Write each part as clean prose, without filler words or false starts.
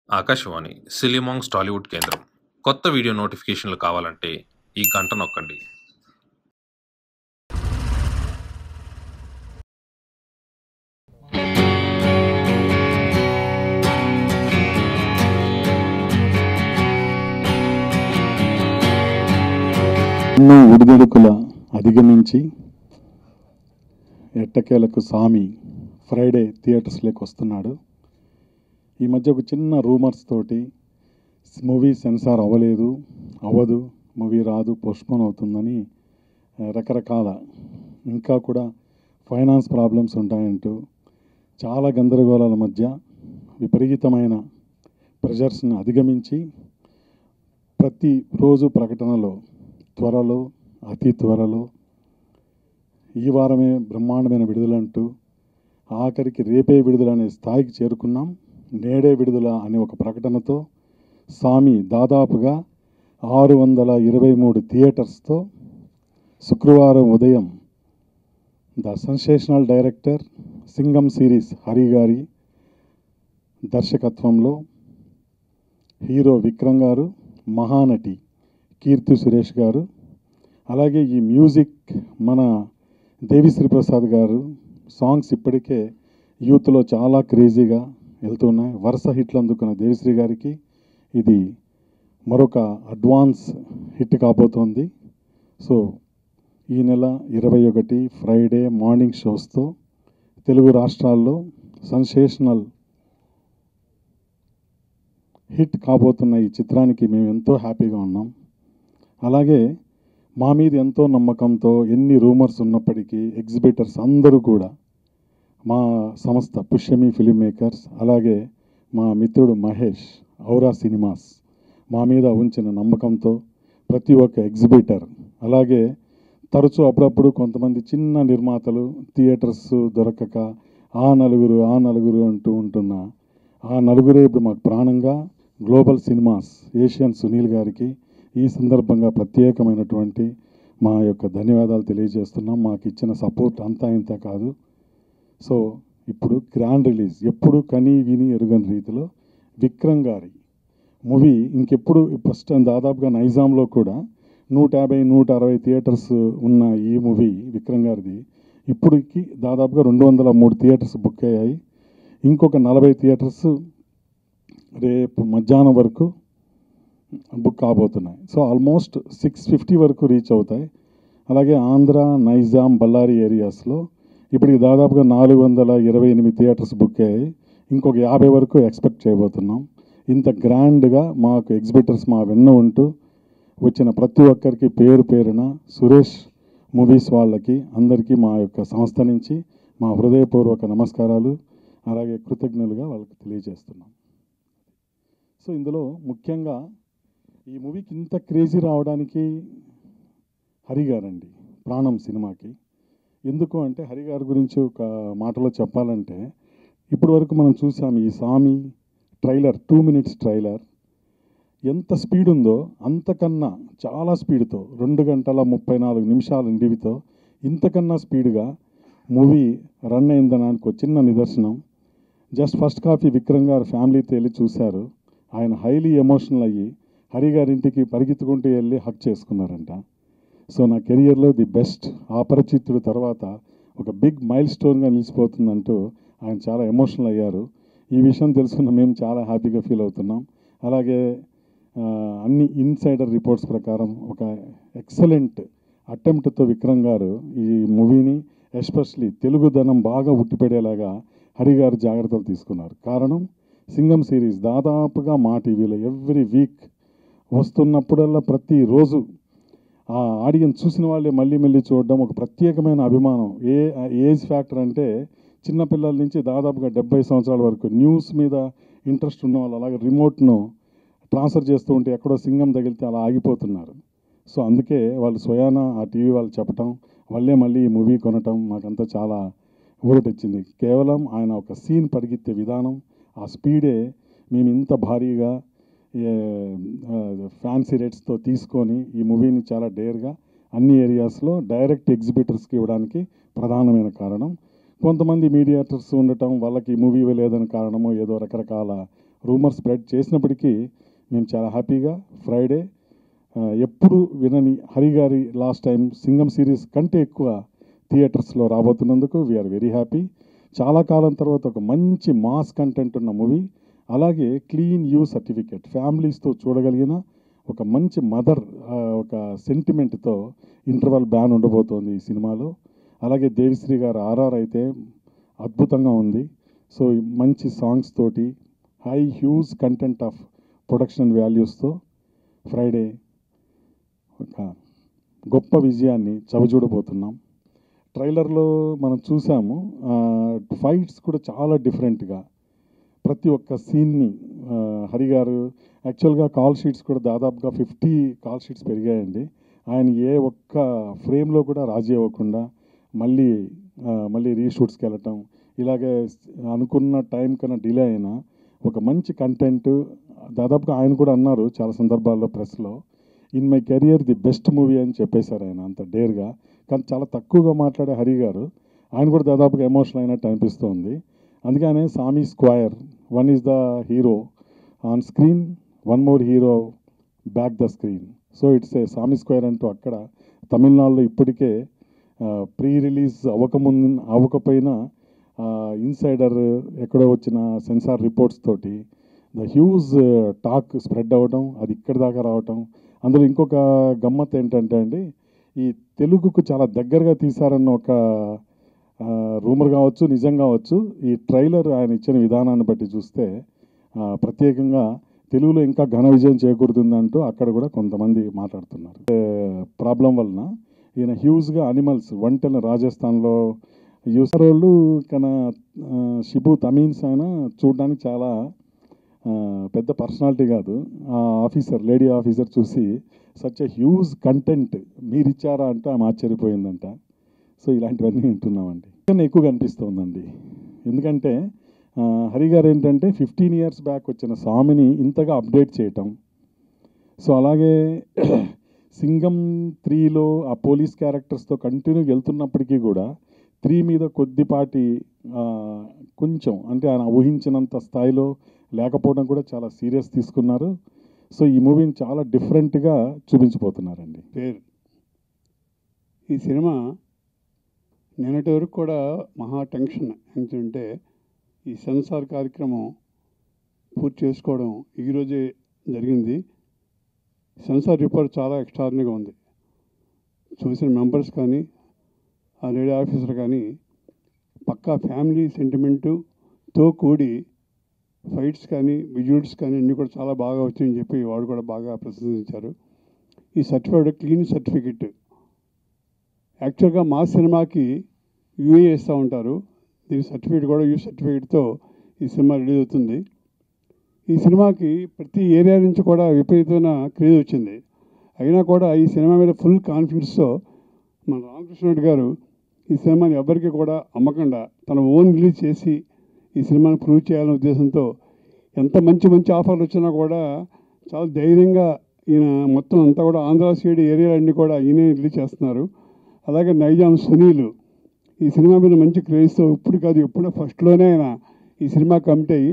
ఆకాశవాణి సిలిమాంగ్స్ టాలీవుడ్ కేంద్రం. కొత్త వీడియో నోటిఫికేషన్లు కావాలంటే ఈ గంట నొక్కండి. ఎన్నో ఒడిదుడుకుల అధిగమించి ఎట్టకేలకు సామి ఫ్రైడే థియేటర్స్లోకి వస్తున్నాడు. ఈ మధ్య ఒక చిన్న రూమర్స్ తోటి మూవీ సెన్సార్ అవ్వదు, మూవీ రాదు, పోస్ట్పోన్ అవుతుందని రకరకాల ఇంకా కూడా ఫైనాన్స్ ప్రాబ్లమ్స్ ఉంటాయంటూ చాలా గందరగోళాల మధ్య విపరీతమైన ప్రెషర్స్ని అధిగమించి ప్రతిరోజు ప్రకటనలో త్వరలో అతి త్వరలో ఈ వారమే బ్రహ్మాండమైన విడుదలంటూ ఆఖరికి రేపే విడుదల అనే స్థాయికి చేరుకున్నాం. నేడే విడుదల అనే ఒక ప్రకటనతో సామి దాదాపుగా 623 థియేటర్స్తో శుక్రవారం ఉదయం the sensational director Singam series Hari గారి దర్శకత్వంలో హీరో విక్రమ్ గారు, మహానటి కీర్తి సురేష్ గారు, అలాగే ఈ మ్యూజిక్ మన దేవిశ్రీ ప్రసాద్ గారు సాంగ్స్ ఇప్పటికే యూత్లో చాలా క్రేజీగా వెళ్తున్నాయి. వరుస హిట్లు అందుకున్న దేవిశ్రీ గారికి ఇది మరొక అడ్వాన్స్ హిట్ కాబోతోంది. సో ఈ నెల 21 ఫ్రైడే మార్నింగ్ షోస్తో తెలుగు రాష్ట్రాల్లో సెన్సేషనల్ హిట్ కాబోతున్న ఈ చిత్రానికి మేము ఎంతో హ్యాపీగా ఉన్నాం. అలాగే మా మీద ఎంతో నమ్మకంతో ఎన్ని రూమర్స్ ఉన్నప్పటికీ ఎగ్జిబిటర్స్ అందరూ కూడా మా సంస్థ పుష్యమి ఫిలిం మేకర్స్, అలాగే మా మిత్రుడు మహేష్ ఔరా సినిమాస్ మా మీద ఉంచిన నమ్మకంతో ప్రతి ఒక్క ఎగ్జిబిటర్, అలాగే తరచూ అప్పుడప్పుడు కొంతమంది చిన్న నిర్మాతలు థియేటర్స్ దొరకక ఆ నలుగురు అంటూ ఉంటున్న ఆ నలుగురే ఇప్పుడు మాకు ప్రాణంగా గ్లోబల్ సినిమాస్ ఏషియన్ సునీల్ గారికి ఈ సందర్భంగా ప్రత్యేకమైనటువంటి మా యొక్క ధన్యవాదాలు తెలియజేస్తున్నాం. మాకు ఇచ్చిన సపోర్ట్ అంతా ఇంత కాదు. సో ఇప్పుడు గ్రాండ్ రిలీజ్ ఎప్పుడు కని విని ఎరుగని రీతిలో విక్రమ్ గారి మూవీ ఇంకెప్పుడు ఫస్ట్ దాదాపుగా నైజాంలో కూడా 150-160 థియేటర్స్ ఉన్న ఈ మూవీ విక్రమ్ గారిది ఇప్పటికి దాదాపుగా 203 థియేటర్స్ బుక్ అయ్యాయి. ఇంకొక 40 థియేటర్స్ రేపు మధ్యాహ్నం వరకు బుక్ కాబోతున్నాయి. సో ఆల్మోస్ట్ 650 వరకు రీచ్ అవుతాయి. అలాగే ఆంధ్ర, నైజాం, బళ్ళారి ఏరియాస్లో ఇప్పటికి దాదాపుగా 428 థియేటర్స్ బుక్ అయ్యాయి. ఇంకొక 50 వరకు ఎక్స్పెక్ట్ చేయబోతున్నాం. ఇంత గ్రాండ్గా మాకు ఎగ్జిబిటర్స్ మా వెన్న ఉంటూ వచ్చిన ప్రతి ఒక్కరికి పేరు పేరున సురేష్ మూవీస్ వాళ్ళకి అందరికీ మా యొక్క సంస్థ నుంచి మా హృదయపూర్వక నమస్కారాలు, అలాగే కృతజ్ఞతలుగా వాళ్ళకి తెలియజేస్తున్నాం. సో ఇందులో ముఖ్యంగా ఈ మూవీకి ఇంత క్రేజీ రావడానికి హరి గారండి ప్రాణం సినిమాకి. ఎందుకు అంటే హరి గారి గురించి ఒక మాటలో చెప్పాలంటే ఇప్పటి వరకు మనం చూసాం ఈ సామి ట్రైలర్ 2 minutes ట్రైలర్ ఎంత స్పీడ్ ఉందో అంతకన్నా చాలా స్పీడ్తో 2 గంటల 34 నిమిషాల నిడివితో ఇంతకన్నా స్పీడ్గా మూవీ రన్ అయిందనడానికి ఒక చిన్న నిదర్శనం. జస్ట్ ఫస్ట్ కాపీ విక్రమ్ గారు ఫ్యామిలీతో వెళ్ళి చూశారు. ఆయన హైలీ ఎమోషనల్ అయ్యి హరి గారింటికి పరిగెత్తుకుంటూ వెళ్ళి హక్ చేసుకున్నారంట. సో నా కెరియర్లో ది బెస్ట్ అపరిచితుడు తర్వాత ఒక బిగ్ మైల్ స్టోన్గా నిలిచిపోతుందంటూ ఆయన చాలా ఎమోషనల్ అయ్యారు. ఈ విషయం తెలుసుకున్న మేము చాలా హ్యాపీగా ఫీల్ అవుతున్నాం. అలాగే అన్ని ఇన్సైడర్ రిపోర్ట్స్ ప్రకారం ఒక ఎక్సలెంట్ అటెంప్ట్తో విక్రమ్ గారు ఈ మూవీని ఎస్పెషలీ తెలుగుదనం బాగా ఉట్టిపడేలాగా హరి గారు జాగ్రత్తలు తీసుకున్నారు. కారణం సింగం సిరీస్ దాదాపుగా మా టీవీలో ఎవ్రీ వీక్ వస్తున్నప్పుడల్లా ప్రతిరోజు ఆ ఆడియన్స్ చూసిన వాళ్ళే మళ్ళీ చూడడం ఒక ప్రత్యేకమైన అభిమానం. ఏజ్ ఫ్యాక్టర్ అంటే చిన్నపిల్లల నుంచి దాదాపుగా 70 సంవత్సరాల వరకు న్యూస్ మీద ఇంట్రెస్ట్ ఉన్న వాళ్ళు అలాగే రిమోట్ను ట్రాన్స్ఫర్ చేస్తూ ఉంటే ఎక్కడో సింగం తగిలితే అలా ఆగిపోతున్నారు. సో అందుకే వాళ్ళు స్వయాన ఆ టీవీ వాళ్ళు చెప్పటం వల్లే మళ్ళీ ఈ మూవీ కొనటం మాకంతా చాలా ఊరటొచ్చింది. కేవలం ఆయన ఒక సీన్ పరిగెత్తే విధానం, ఆ స్పీడే మేము ఇంత భారీగా ఫ్యాన్సీ రేట్స్తో తీసుకొని ఈ మూవీని చాలా డేర్గా అన్ని ఏరియాస్లో డైరెక్ట్ ఎగ్జిబిటర్స్కి ఇవ్వడానికి ప్రధానమైన కారణం. కొంతమంది మీడియేటర్స్ ఉండటం వాళ్ళకి ఈ మూవీ లేదని కారణమో ఏదో రకరకాల రూమర్ స్ప్రెడ్ చేసినప్పటికీ మేము చాలా హ్యాపీగా ఫ్రైడే ఎప్పుడు వినని హరి గారి లాస్ట్ టైం సింగం సిరీస్ కంటే ఎక్కువ థియేటర్స్లో రాబోతున్నందుకు వీఆర్ వెరీ హ్యాపీ. చాలా కాలం తర్వాత ఒక మంచి మాస్ కంటెంట్ ఉన్న మూవీ, అలాగే క్లీన్ యూ సర్టిఫికేట్ ఫ్యామిలీస్తో చూడగలిగిన ఒక మంచి మదర్ ఒక సెంటిమెంట్తో ఇంటర్వల్ బ్యాన్ ఉండబోతోంది ఈ సినిమాలో. అలాగే దేవిశ్రీ గారు ఆర్ఆర్ అయితే అద్భుతంగా ఉంది. సో మంచి సాంగ్స్ తోటి high huge content of production వాల్యూస్తో ఫ్రైడే ఒక గొప్ప విజయాన్ని చవిచూడబోతున్నాం. ట్రైలర్లో మనం చూసాము, ఫైట్స్ కూడా చాలా డిఫరెంట్గా ప్రతి ఒక్క సీన్ని హరి గారు యాక్చువల్గా కాల్ షీట్స్ కూడా దాదాపుగా 50 కాల్ షీట్స్ పెరిగాయండి. ఆయన ఏ ఒక్క ఫ్రేమ్లో కూడా రాజీ అవ్వకుండా మళ్ళీ రీషూట్స్కి వెళ్ళటం, ఇలాగే అనుకున్న టైం కన్నా డిలే అయినా ఒక మంచి కంటెంట్. దాదాపుగా ఆయన కూడా అన్నారు చాలా సందర్భాల్లో ప్రెస్లో, in my career the best movie అని చెప్పేశారు ఆయన అంత డేర్గా. కానీ చాలా తక్కువగా మాట్లాడే హరి గారు ఆయన కూడా దాదాపుగా ఎమోషనల్ అయినట్టు అనిపిస్తుంది. అందుకనే Saamy square, one is the hero on screen, one more hero back the screen. So it's a Saamy square అంటూ అక్కడ తమిళనాడులో ఇప్పటికే ప్రీ రిలీజ్ అవ్వకపోయినా ఇన్సైడర్ ఎక్కడో వచ్చిన సెన్సార్ రిపోర్ట్స్ తోటి ద హ్యూజ్ టాక్ స్ప్రెడ్ అవ్వడం, అది ఇక్కడి దాకా రావటం. అందులో ఇంకొక గమ్మత్ ఏంటంటే అండి, ఈ తెలుగుకు చాలా దగ్గరగా తీశారన్న ఒక రూమర్ కావచ్చు, నిజం కావచ్చు. ఈ ట్రైలర్ ఆయన ఇచ్చిన విధానాన్ని బట్టి చూస్తే ప్రత్యేకంగా తెలుగులో ఇంకా ఘన విజయం చేకూరుతుందంటూ అక్కడ కూడా కొంతమంది మాట్లాడుతున్నారు. ప్రాబ్లం వలన ఈయన హ్యూజ్గా అనిమల్స్ ఒంటెలను రాజస్థాన్లో యూసర్ వాళ్ళు షిబు తమీన్స్ ఆయన చూడడానికి చాలా పెద్ద పర్సనాలిటీ కాదు. ఆ ఆఫీసర్, లేడీ ఆఫీసర్ చూసి సచ్ ఎ హ్యూజ్ కంటెంట్ మీరు ఇచ్చారా అంటే ఆమె ఆశ్చర్యపోయిందంట. సో ఇలాంటివన్నీ వింటున్నామండి. ఎక్కువ కనిపిస్తుందండి. ఎందుకంటే హరి గారు ఏంటంటే 15 years బ్యాక్ వచ్చిన స్వామిని ఇంతగా అప్డేట్ చేయటం. సో అలాగే సింగం 3లో ఆ పోలీస్ క్యారెక్టర్స్తో కంటిన్యూగా వెళ్తున్నప్పటికీ కూడా 3 మీద కొద్దిపాటి కొంచెం అంటే ఆయన ఊహించినంత స్థాయిలో లేకపోవడం కూడా చాలా సీరియస్ తీసుకున్నారు. సో ఈ మూవీని చాలా డిఫరెంట్గా చూపించబోతున్నారండి. ఈ సినిమా నిన్నటి వరకు కూడా మహా టెన్షన్ ఏంటంటే ఈ సెన్సార్ కార్యక్రమం పూర్తి చేసుకోవడం ఈరోజే జరిగింది. సెన్సార్ రిపోర్ట్ చాలా ఎక్స్ట్రాడినరీగా ఉంది. చూసిన మెంబర్స్ కానీ ఆ లేడీ ఆఫీసర్ కానీ పక్కా ఫ్యామిలీ సెంటిమెంటుతో కూడి ఫైట్స్ కానీ విజువల్స్ కానీ అన్నీ కూడా చాలా బాగా వచ్చాయని చెప్పి వాడు కూడా బాగా ప్రశంసించారు. ఈ సర్టిఫికేట్ క్లీన్ సర్టిఫికెట్ యాక్చువల్గా మా సినిమాకి యూఏ ఇస్తూ ఉంటారు. దీని సర్టిఫికేట్ కూడా యూ సర్టిఫికేట్తో ఈ సినిమా రిలీజ్ అవుతుంది. ఈ సినిమాకి ప్రతి ఏరియా నుంచి కూడా విపరీతమైన క్రేజ్ వచ్చింది. అయినా కూడా ఈ సినిమా మీద ఫుల్ కాన్ఫిడెన్స్తో మన రామకృష్ణ రెడ్డి గారు ఈ సినిమాని ఎవరికి కూడా అమ్మకుండా తన ఓన్ రిలీజ్ చేసి ఈ సినిమాని ప్రూవ్ చేయాలనే ఉద్దేశంతో ఎంత మంచి ఆఫర్లు వచ్చినా కూడా చాలా ధైర్యంగా ఈయన మొత్తం అంతా కూడా ఆంధ్ర సైడ్ ఏరియాలన్నీ కూడా ఈయనే రిలీజ్ చేస్తున్నారు. అలాగే నైజాం సునీల్ ఈ సినిమా మీద మంచి క్రేజ్తో ఇప్పుడు కాదు ఎప్పుడో ఫస్ట్లోనే ఆయన ఈ సినిమా కమిట్ అయ్యి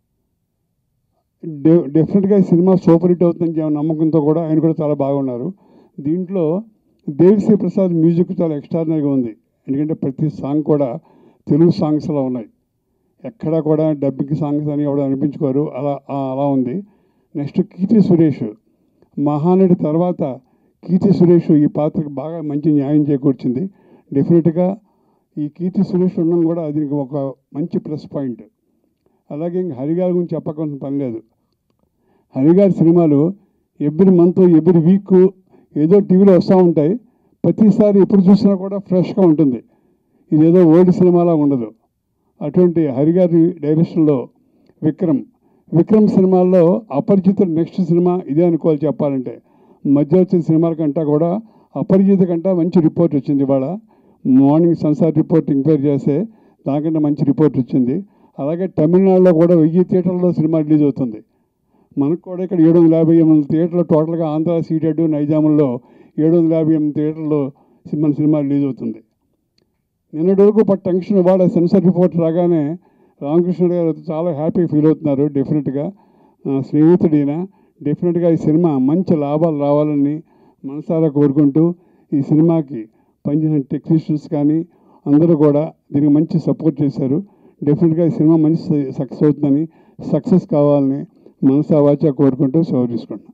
డెఫినెట్గా ఈ సినిమా సూపర్ హిట్ అవుతుందని నమ్మకంతో కూడా ఆయన కూడా చాలా బాగున్నారు. దీంట్లో దేవిశ్రీ ప్రసాద్ మ్యూజిక్ చాలా ఎక్స్ట్రాడినరీగా ఉంది. ఎందుకంటే ప్రతి సాంగ్ కూడా తెలుగు సాంగ్స్లో ఉన్నాయి. ఎక్కడా కూడా డబ్బింగ్ సాంగ్స్ అని ఎవరు అనిపించుకోరు, అలా ఉంది. నెక్స్ట్ కీర్తి సురేష్, మహానటి తర్వాత కీర్తి సురేష్ ఈ పాత్రకు బాగా మంచి న్యాయం చేకూర్చింది. డెఫినెట్గా ఈ కీర్తి సురేష్ ఉండడం కూడా అది ఒక మంచి ప్లస్ పాయింట్. అలాగే ఇంక హరిగారి గురించి చెప్పకుండా పని లేదు. హరిగారి సినిమాలు ఎవ్రీ మంత్ ఎవ్రీ వీక్ ఏదో టీవీలో వస్తూ ఉంటాయి. ప్రతిసారి ఎప్పుడు చూసినా కూడా ఫ్రెష్గా ఉంటుంది. ఇదేదో ఓల్డ్ సినిమాలా ఉండదు. అటువంటి హరిగారి డైరెక్షన్లో విక్రమ్ సినిమాల్లో అపరిచితుడు నెక్స్ట్ సినిమా ఇదే అనుకోవాలి చెప్పాలంటే. మధ్య వచ్చిన సినిమాల కంటే కూడా అపరిచిత కంటే మంచి రిపోర్ట్ వచ్చింది. ఇవాళ మార్నింగ్ సెన్సార్ రిపోర్ట్ ఎంక్వైరీ చేస్తే దానికంటే మంచి రిపోర్ట్ వచ్చింది. అలాగే తమిళనాడులో కూడా 1000 థియేటర్లో సినిమా రిలీజ్ అవుతుంది. మనకు కూడా ఇక్కడ 758 థియేటర్లు టోటల్గా ఆంధ్ర సీటెడ్ నైజాముల్లో 758 థియేటర్లో సినిమా రిలీజ్ అవుతుంది. నిన్నటి వరకు టెన్షన్ ఇవాళ సెన్సార్ రిపోర్ట్ రాగానే రామకృష్ణుడు గారు చాలా హ్యాపీ ఫీల్ అవుతున్నారు. డెఫినెట్గా స్నేహితుడిన డెఫినెట్గా ఈ సినిమా మంచి లాభాలు రావాలని మనసారా కోరుకుంటూ ఈ సినిమాకి పనిచేసిన టెక్నీషియన్స్ కానీ అందరూ కూడా దీనికి మంచి సపోర్ట్ చేశారు. డెఫినెట్గా ఈ సినిమా మంచి సక్సెస్ అవుతుందని, సక్సెస్ కావాలని మనసా వాచా కోరుకుంటూ సెలవు తీసుకుంటున్నాను.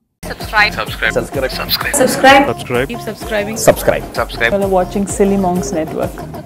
Subscribe. Keep subscribing. Subscribe. You're watching Silly Monks Network.